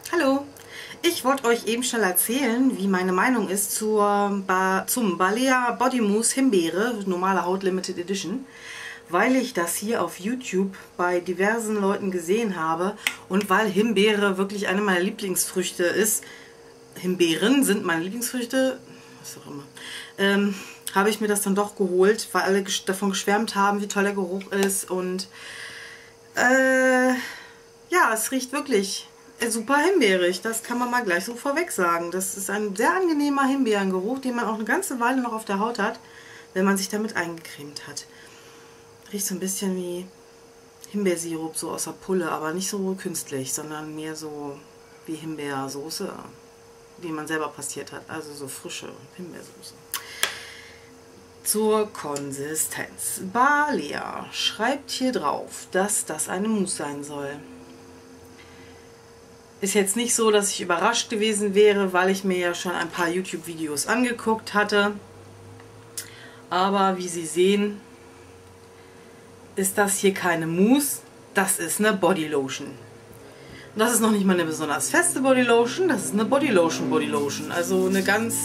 Hallo, ich wollte euch eben schnell erzählen, wie meine Meinung ist zum Balea Body Mousse Himbeere, normale Haut Limited Edition, weil ich das hier auf YouTube bei diversen Leuten gesehen habe und weil Himbeere wirklich eine meiner Lieblingsfrüchte ist. Himbeeren sind meine Lieblingsfrüchte, was auch immer. Habe ich mir das dann doch geholt, weil alle davon geschwärmt haben, wie toll der Geruch ist und ja, es riecht wirklich super himbeerig, das kann man mal gleich so vorweg sagen. Das ist ein sehr angenehmer Himbeerengeruch, den man auch eine ganze Weile noch auf der Haut hat, wenn man sich damit eingecremt hat. Riecht so ein bisschen wie Himbeersirup, so aus der Pulle, aber nicht so künstlich, sondern mehr so wie Himbeersoße, die man selber passiert hat, also so frische Himbeersoße. Zur Konsistenz. Balea schreibt hier drauf, dass das eine Mousse sein soll. Ist jetzt nicht so, dass ich überrascht gewesen wäre, weil ich mir ja schon ein paar YouTube-Videos angeguckt hatte. Aber wie Sie sehen, ist das hier keine Mousse, das ist eine Bodylotion. Und das ist noch nicht mal eine besonders feste Bodylotion, das ist eine Bodylotion. Also eine ganz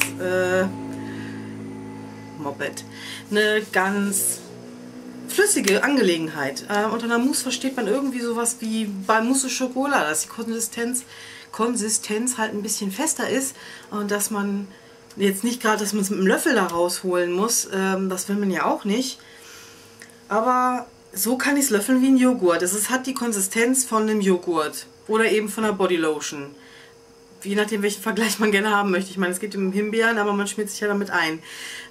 eine ganz flüssige Angelegenheit. Unter einer Mousse versteht man irgendwie sowas wie bei Mousse au Chocolat, dass die Konsistenz halt ein bisschen fester ist und dass man jetzt nicht gerade, dass man es mit einem Löffel da rausholen muss, das will man ja auch nicht. Aber so kann ich es löffeln wie ein Joghurt. Es hat die Konsistenz von einem Joghurt oder eben von einer Bodylotion. Je nachdem, welchen Vergleich man gerne haben möchte. Ich meine, es geht um Himbeeren, aber man schmiert sich ja damit ein.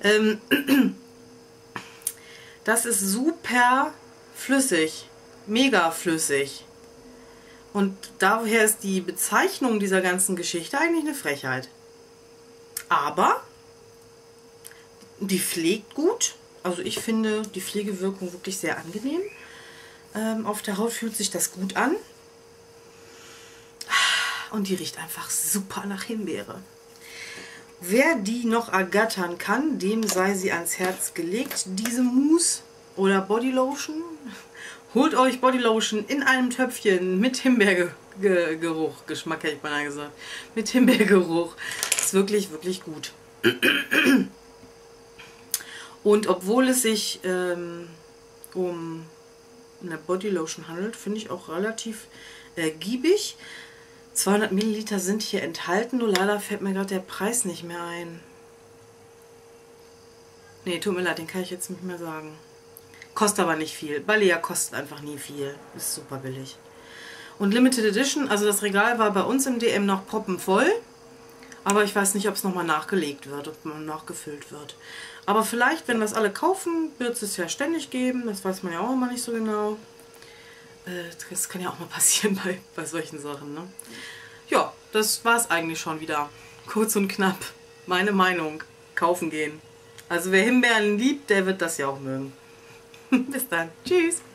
Das ist super flüssig, mega flüssig. Und daher ist die Bezeichnung dieser ganzen Geschichte eigentlich eine Frechheit. Aber die pflegt gut. Also ich finde die Pflegewirkung wirklich sehr angenehm. Auf der Haut fühlt sich das gut an. Und die riecht einfach super nach Himbeere. Wer die noch ergattern kann, dem sei sie ans Herz gelegt. Diese Mousse oder Bodylotion. Holt euch Bodylotion in einem Töpfchen mit Himbeergeruch. Geschmack hätte ich beinahe gesagt. Mit Himbeergeruch. Ist wirklich, wirklich gut. Und obwohl es sich um eine Bodylotion handelt, finde ich auch relativ ergiebig. 200 Milliliter sind hier enthalten, nur leider fällt mir gerade der Preis nicht mehr ein. Ne, tut mir leid, den kann ich jetzt nicht mehr sagen. Kostet aber nicht viel. Balea kostet einfach nie viel. Ist super billig. Und Limited Edition, also das Regal war bei uns im DM noch proppenvoll. Aber ich weiß nicht, ob es nochmal nachgelegt wird, ob man nachgefüllt wird. Aber vielleicht, wenn das alle kaufen, wird es ja ständig geben. Das weiß man ja auch immer nicht so genau. Das kann ja auch mal passieren bei solchen Sachen, ne? Ja, das war es eigentlich schon wieder. Kurz und knapp. Meine Meinung. Kaufen gehen. Also wer Himbeeren liebt, der wird das ja auch mögen. Bis dann. Tschüss.